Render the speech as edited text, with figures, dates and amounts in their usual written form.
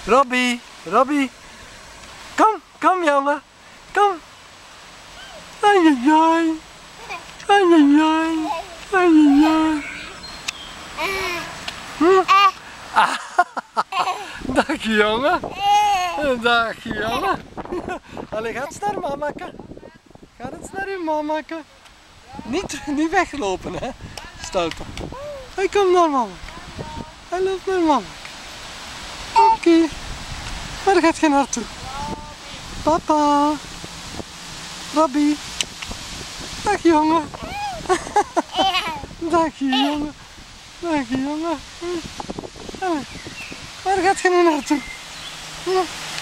Robbie, Robbie. Kom jongen. Kom. Ai ai ai. Ai ai ai. Ai ai ai. Dag jongen. Dag jongen. Allee, ga eens naar mamaka. Ga eens naar uw mamaka. Niet weglopen hè. Stouten. Hij komt naar mama. Hij loopt naar mama. Oké. Waar gaat je naartoe? Papa. Robbie. Dag jongen. Dag jongen. Dag jongen. Waar gaat je nu naartoe?